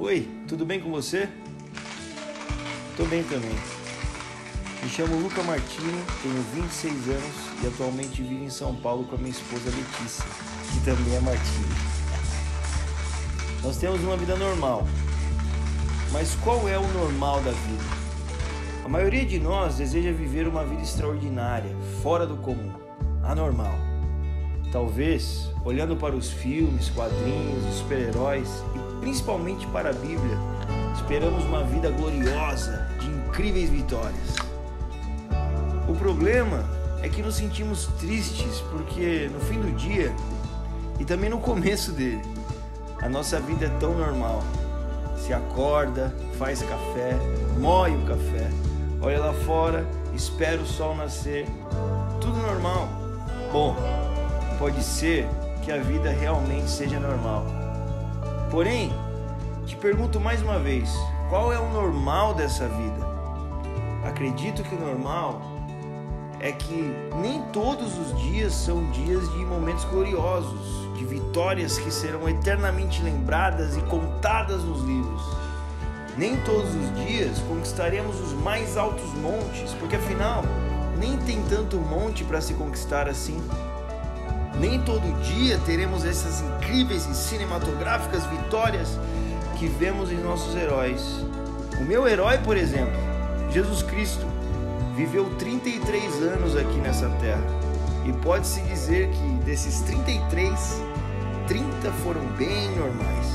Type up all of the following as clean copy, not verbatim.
Oi, tudo bem com você? Tô bem também. Me chamo Luca Martini, tenho 26 anos e atualmente vivo em São Paulo com a minha esposa Letícia, que também é Martini. Nós temos uma vida normal, mas qual é o normal da vida? A maioria de nós deseja viver uma vida extraordinária, fora do comum, anormal. Talvez, olhando para os filmes, quadrinhos, os super-heróis e principalmente para a Bíblia, esperamos uma vida gloriosa, de incríveis vitórias. O problema é que nos sentimos tristes porque no fim do dia e também no começo dele, a nossa vida é tão normal. Se acorda, faz café, moe o café, olha lá fora, espera o sol nascer, tudo normal. Bom, pode ser que a vida realmente seja normal. Porém, te pergunto mais uma vez, qual é o normal dessa vida? Acredito que o normal é que nem todos os dias são dias de momentos gloriosos, de vitórias que serão eternamente lembradas e contadas nos livros. Nem todos os dias conquistaremos os mais altos montes, porque afinal, nem tem tanto monte para se conquistar assim. Nem todo dia teremos essas incríveis e cinematográficas vitórias que vemos em nossos heróis. O meu herói, por exemplo, Jesus Cristo, viveu 33 anos aqui nessa terra. E pode-se dizer que desses 33, 30 foram bem normais.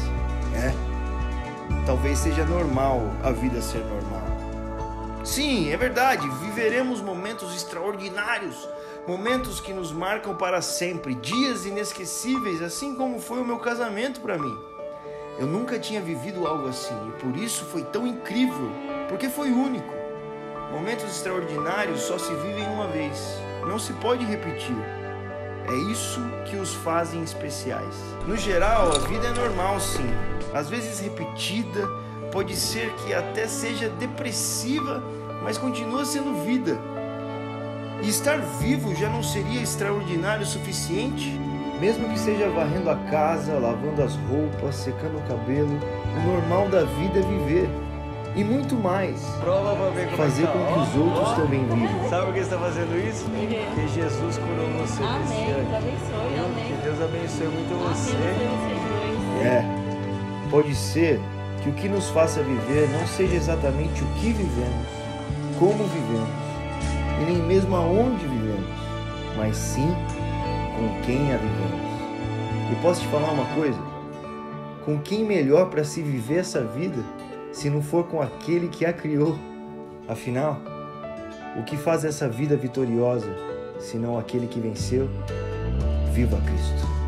Talvez seja normal a vida ser normal. Sim, é verdade, viveremos momentos extraordinários, momentos que nos marcam para sempre, dias inesquecíveis, assim como foi o meu casamento para mim. Eu nunca tinha vivido algo assim e por isso foi tão incrível, porque foi único. Momentos extraordinários só se vivem uma vez, não se pode repetir. É isso que os fazem especiais. No geral, a vida é normal sim, às vezes repetida, pode ser que até seja depressiva, mas continua sendo vida. E estar vivo já não seria extraordinário o suficiente? Mesmo que seja varrendo a casa, lavando as roupas, secando o cabelo, o normal da vida é viver. E muito mais, fazer com que os outros também vivam. Sabe por que você está fazendo isso? Porque Jesus curou você nesse ano. Que Deus abençoe muito você. Pode ser que o que nos faça viver não seja exatamente o que vivemos, como vivemos, e nem mesmo aonde vivemos, mas sim com quem a vivemos. E posso te falar uma coisa? Com quem melhor para se viver essa vida, se não for com aquele que a criou? Afinal, o que faz essa vida vitoriosa, senão aquele que venceu? Viva Cristo!